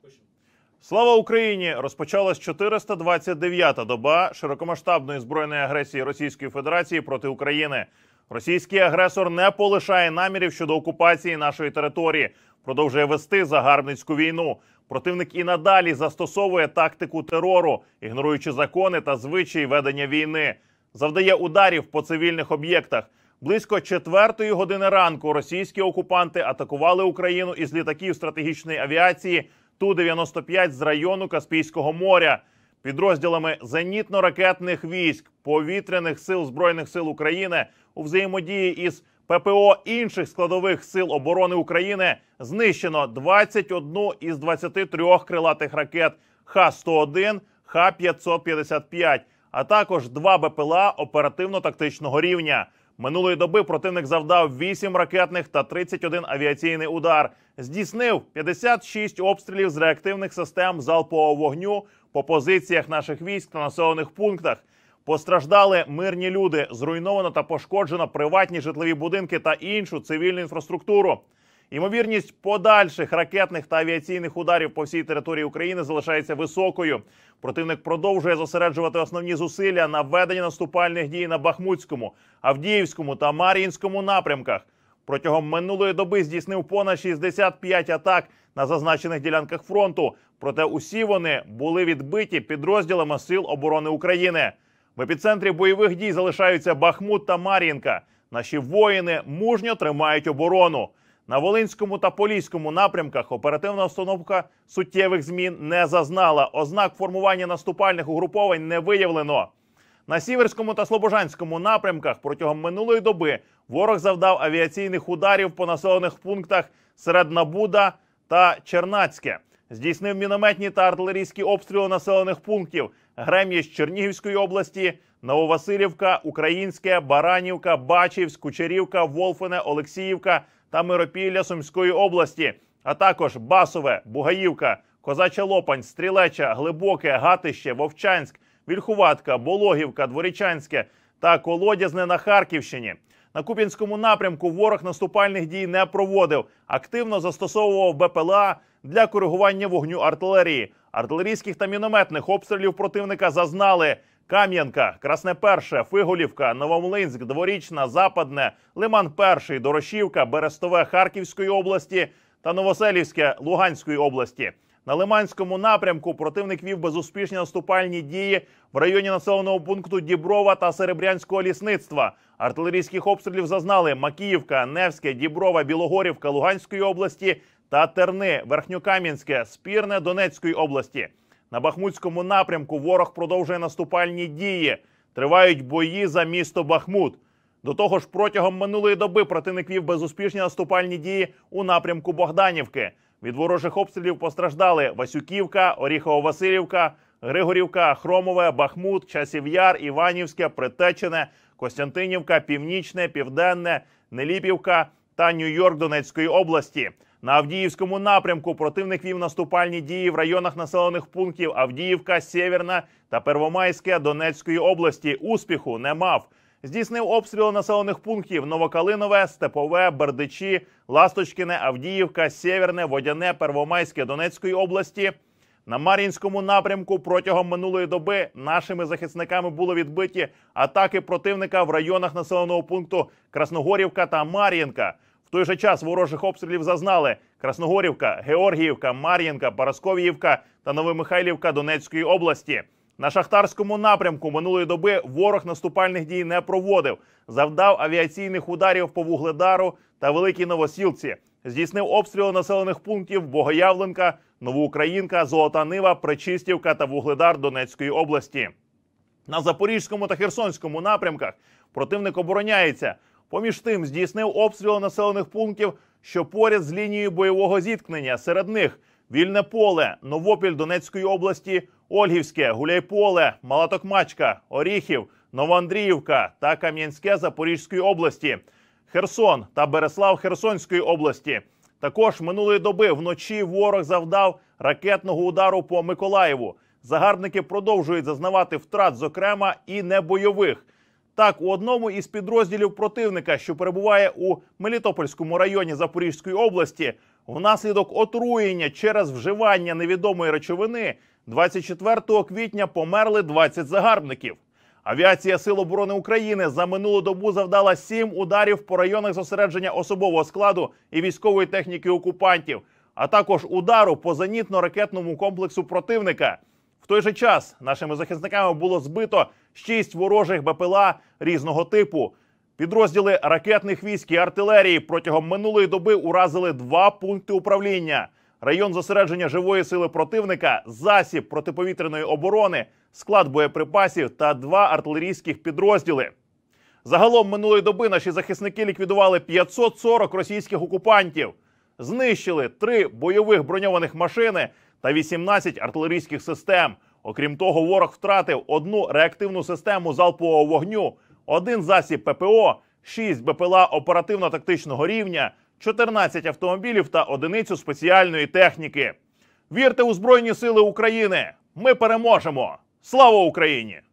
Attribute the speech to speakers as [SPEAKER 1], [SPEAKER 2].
[SPEAKER 1] Слава Україні! Розпочалась 429-та доба широкомасштабної збройної агресії Російської Федерації проти України. Російський агресор не полишає намірів щодо окупації нашої території, продовжує вести загарбницьку війну. Противник і надалі застосовує тактику терору, ігноруючи закони та звичаї ведення війни. Завдає ударів по цивільних об'єктах. Близько 4-ї години ранку російські окупанти атакували Україну із літаків стратегічної авіації Ту-95 з району Каспійського моря. Підрозділами зенітно-ракетних військ, повітряних сил Збройних сил України у взаємодії із ППО інших складових сил оборони України знищено 21 із 23 крилатих ракет Х-101, Х-555, а також 2 БПЛА оперативно-тактичного рівня. Минулої доби противник завдав 8 ракетних та 31 авіаційний удар. Здійснив 56 обстрілів з реактивних систем залпового вогню по позиціях наших військ та населених пунктах. Постраждали мирні люди, зруйновано та пошкоджено приватні житлові будинки та іншу цивільну інфраструктуру. Ймовірність подальших ракетних та авіаційних ударів по всій території України залишається високою. Противник продовжує зосереджувати основні зусилля на веденні наступальних дій на Бахмутському, Авдіївському та Мар'їнському напрямках. Протягом минулої доби здійснив понад 65 атак на зазначених ділянках фронту. Проте усі вони були відбиті підрозділами Сил оборони України. В епіцентрі бойових дій залишаються Бахмут та Мар'їнка. Наші воїни мужньо тримають оборону. На Волинському та Поліському напрямках оперативна обстановка суттєвих змін не зазнала. Ознак формування наступальних угруповань не виявлено. На Сіверському та Слобожанському напрямках протягом минулої доби ворог завдав авіаційних ударів по населених пунктах Середнабуда та Чернацьке. Здійснив мінометні та артилерійські обстріли населених пунктів Грем'яч Чернігівської області, Нововасилівка, Українське, Баранівка, Бачівськ, Кучерівка, Волфине, Олексіївка та Миропілля Сумської області, а також Басове, Бугаївка, Козача Лопань, Стрілеча, Глибоке, Гатище, Вовчанськ, Вільхуватка, Болохівка, Дворічанське та Колодязне на Харківщині. На Куп'янському напрямку ворог наступальних дій не проводив, активно застосовував БПЛА для коригування вогню артилерії. Артилерійських та мінометних обстрілів противника зазнали Кам'янка, Красне Перше, Фиголівка, Новомлинськ, Дворічна, Западне, Лиман-Перший, Дорошівка, Берестове Харківської області та Новоселівське Луганської області. На Лиманському напрямку противник вів безуспішні наступальні дії в районі населеного пункту Діброва та Серебрянського лісництва. Артилерійських обстрілів зазнали Макіївка, Невське, Діброва, Білогорівка Луганської області та Терни, Верхньокам'янське, Спірне Донецької області. На Бахмутському напрямку ворог продовжує наступальні дії. Тривають бої за місто Бахмут. До того ж, протягом минулої доби противник вів безуспішні наступальні дії у напрямку Богданівки. Від ворожих обстрілів постраждали Васюківка, Оріхово-Василівка, Григорівка, Хромове, Бахмут, Часів Яр, Іванівське, Притечене, Костянтинівка, Північне, Південне, Неліпівка та Нью-Йорк Донецької області. На Авдіївському напрямку противник вів наступальні дії в районах населених пунктів Авдіївка, Сєвєрна та Первомайське Донецької області. Успіху не мав. Здійснив обстріли населених пунктів Новокалинове, Степове, Бердичі, Ласточкине, Авдіївка, Сєвєрне, Водяне, Первомайське Донецької області. На Мар'їнському напрямку протягом минулої доби нашими захисниками було відбиті атаки противника в районах населеного пункту Красногорівка та Мар'їнка. В той же час ворожих обстрілів зазнали Красногорівка, Георгіївка, Мар'їнка, Парасковіївка та Новомихайлівка Донецької області. На Шахтарському напрямку минулої доби ворог наступальних дій не проводив. Завдав авіаційних ударів по Вугледару та Великій Новосілці. Здійснив обстріли населених пунктів Богоявленка, Новоукраїнка, Золота Нива, Пречистівка та Вугледар Донецької області. На Запорізькому та Херсонському напрямках противник обороняється. Поміж тим здійснив обстріли населених пунктів, що поряд з лінією бойового зіткнення. Серед них Вільне Поле, Новопіль Донецької області, Ольгівське, Гуляйполе, Мала Токмачка, Оріхів, Новоандріївка та Кам'янське Запорізької області, Херсон та Береслав Херсонської області. Також минулої доби вночі ворог завдав ракетного удару по Миколаєву. Загарбники продовжують зазнавати втрат, зокрема і небойових. Так, у одному із підрозділів противника, що перебуває у Мелітопольському районі Запорізької області, Внаслідок отруєння через вживання невідомої речовини 24 квітня померли 20 загарбників. Авіація Сил оборони України за минулу добу завдала 7 ударів по районах зосередження особового складу і військової техніки окупантів, а також удару по зенітно-ракетному комплексу противника. В той же час нашими захисниками було збито 6 ворожих БПЛА різного типу. Підрозділи ракетних військ і артилерії протягом минулої доби уразили 2 пункти управління, район зосередження живої сили противника, засіб протиповітряної оборони, склад боєприпасів та 2 артилерійських підрозділи. Загалом минулої доби наші захисники ліквідували 540 російських окупантів, знищили 3 бойових броньованих машини та 18 артилерійських систем. Окрім того, ворог втратив 1 реактивну систему залпового вогню, 1 засіб ППО, 6 БПЛА оперативно-тактичного рівня, 14 автомобілів та 1 спеціальної техніки. Вірте у Збройні Сили України! Ми переможемо! Слава Україні!